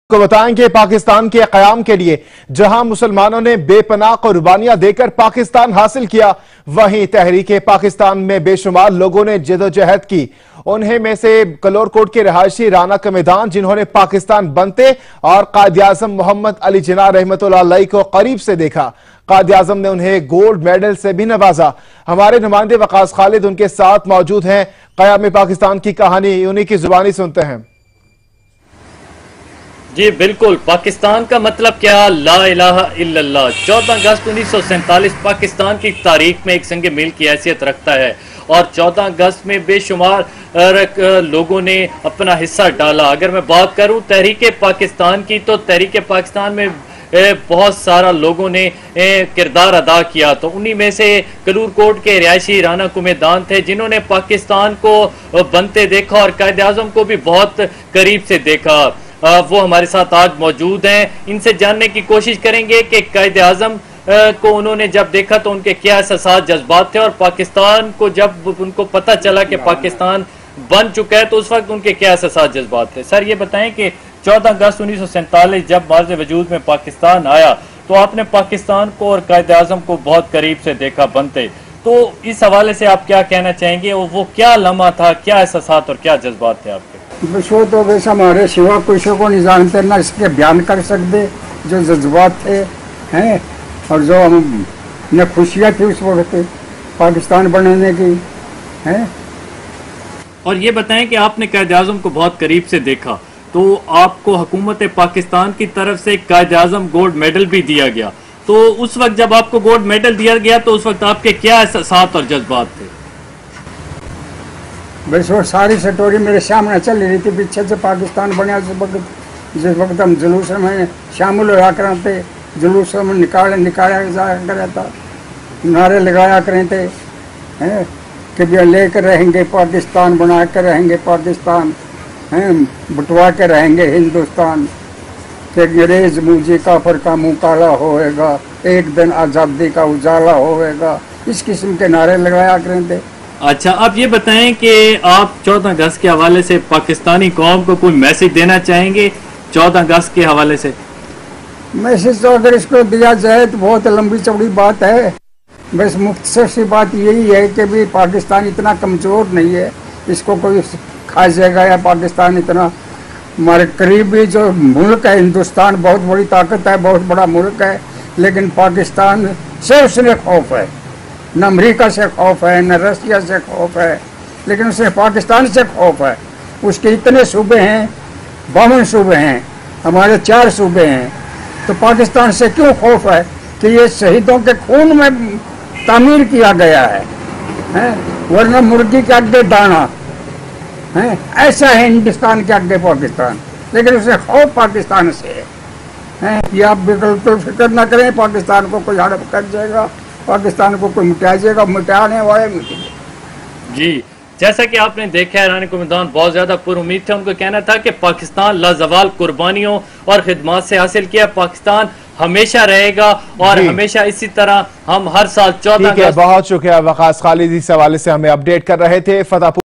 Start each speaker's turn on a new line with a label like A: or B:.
A: کو بتائیں کہ پاکستان کے قیام کے لیے جہاں مسلمانوں نے بے پناہ قربانیاں دے کر پاکستان حاصل کیا، وہیں تحریک پاکستان میں بے شمار لوگوں نے جدوجہد کی۔ انہیں میں سے کلور کوٹ کے رہائشی رانا کا میدان، جنہوں نے پاکستان بنتے اور قائد اعظم محمد علی جناح رحمۃ اللہ علیہ کو قریب سے دیکھا۔ قائد اعظم نے انہیں گولڈ میڈل سے بھی نوازا۔ ہمارے نمائندے وقاص خالد ان کے ساتھ موجود ہیں۔ قیام پاکستان کی کہانی انہی کی زبانی سنتے ہیں۔
B: جی بالکل، پاکستان کا مطلب کیا؟ لا الہ الا اللہ۔ 14 اگست 1947 پاکستان کی تاریخ میں ایک سنگ میل کی حیثیت رکھتا ہے، اور 14 اگست میں بے شمار لوگوں نے اپنا حصہ ڈالا۔ اگر میں بات کروں تحریک پاکستان کی، تو تحریک پاکستان میں بہت سارا لوگوں نے کردار ادا کیا، تو انہی میں سے کلور کوٹ کے رہائشی رانا کو میدان تھے، جنہوں نے پاکستان کو بنتے دیکھا اور قائد اعظم کو بھی بہت قریب سے دیکھا۔ وہ ہمارے ساتھ آج موجود ہیں، ان سے جاننے کی کوشش کریں گے کہ قائد اعظم کو انہوں نے جب دیکھا تو ان کے کیا احساسات جذبات تھے، اور پاکستان کو جب ان کو پتہ چلا کہ پاکستان بن چکا ہے تو اس وقت ان کے کیا احساسات جذبات تھے۔ سر یہ بتائیں کہ 14 اگست 1947 جب مارز وجود میں پاکستان آیا تو آپ نے پاکستان کو اور قائد اعظم کو بہت قریب سے دیکھا بنتے، تو اس حوالے سے آپ کیا کہنا چاہیں گے؟ وہ کیا لمحہ تھا، کیا احساسات اور کیا جذبات تھے آپ کے؟
C: بشو تو ویسا ہمارے سوا کسی کو نہیں جانتے، نہ اس کے بیان کر سکتے جو جذبات تھے ہیں، اور جو ہم نے خوشیاں تھی اس وقت پاکستان بنانے کی ہیں۔
B: اور یہ بتائیں کہ آپ نے قائد اعظم کو بہت قریب سے دیکھا، تو آپ کو حکومت پاکستان کی طرف سے قائد اعظم گولڈ میڈل بھی دیا گیا، تو اس وقت جب آپ کو گولڈ میڈل دیا گیا تو اس وقت آپ کے کیا احساسات اور جذبات تھے؟
C: بس وہ ساری سٹوری میرے سامنے چل رہی تھی پیچھے سے پاکستان بنیا، جس وقت ہم جلوس میں شامل ہوا کرتے، جلوس میں نکالا جایا کرا تھا، نعرے لگایا کرے تھے کہ بھی لے کر رہیں گے پاکستان، بنا کر رہیں گے پاکستان، بٹوا کے رہیں گے ہندوستان، کہ انگریز موجی کافر کا منہ کالا ہوئے گا، ایک دن آزادی کا اجالا ہوئے گا، اس قسم کے نعرے لگایا کرے تھے۔
B: اچھا، آپ یہ بتائیں کہ آپ 14 اگست کے حوالے سے پاکستانی قوم کو کوئی میسج دینا چاہیں گے 14 اگست کے حوالے سے؟
C: میسج تو اگر اس کو دیا جائے تو بہت لمبی چوڑی بات ہے، بس مختصر سی بات یہی ہے کہ بھی پاکستان اتنا کمزور نہیں ہے اس کو کوئی کھا جائے گا، یا پاکستان اتنا ہمارے قریبی جو ملک ہے ہندوستان بہت بڑی طاقت ہے، بہت بڑا ملک ہے، لیکن پاکستان سے اس نے خوف ہے، نہ امریکہ سے خوف ہے، نہ رشیا سے خوف ہے، لیکن اسے پاکستان سے خوف ہے۔ اس کے اتنے صوبے ہیں، 52 صوبے ہیں، ہمارے 4 صوبے ہیں، تو پاکستان سے کیوں خوف ہے کہ یہ شہیدوں کے خون میں تعمیر کیا گیا ہے، ورنہ مرغی کے آگے دانا ایسا ہے ہندوستان کے آگے پاکستان، لیکن اسے خوف پاکستان سے ہے۔ یہ آپ بالکل فکر نہ کریں، پاکستان کو کوئی ہڑپ کر جائے گا، پاکستان کو کوئی مٹا جائے گا، مٹانے والے مٹے گا۔
B: جی جیسا کہ آپ نے دیکھا ہے، رانے کو میدان بہت زیادہ پر امید تھے، ان کا کہنا تھا کہ پاکستان لازوال قربانیوں اور خدمات سے حاصل کیا، پاکستان ہمیشہ رہے گا، اور ہمیشہ اسی طرح ہم ہر سال 14 اگست۔
A: بہت شکریہ وقاص خالد، اس حوالے سے ہمیں اپڈیٹ کر رہے تھے۔ فتح